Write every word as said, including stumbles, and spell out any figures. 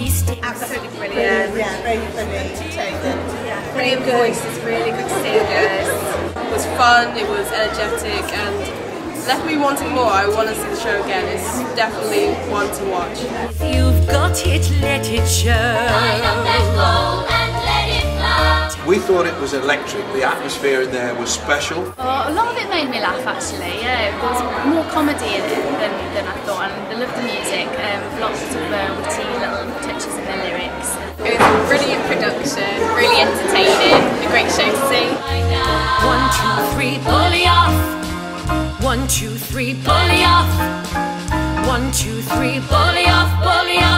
feasting. Absolutely brilliant. Yeah, very funny. Entertaining. Yeah, brilliant voices, really good singers. It was fun, it was energetic, and left me wanting more. I want to see the show again. It's definitely one to watch. If you've got it, let it show. Line up that goal and let it fly. We thought it was electric. The atmosphere in there was special. Oh, a lot of it made me laugh actually, yeah. There was more comedy in it than, than I thought, and I loved the music. Um, lots of uh, witty little touches in the lyrics. It was a brilliant production, really entertaining, a great show to see. One, two, three, bully off. One, two, three, bully off. One, two, three, bully off, bully off.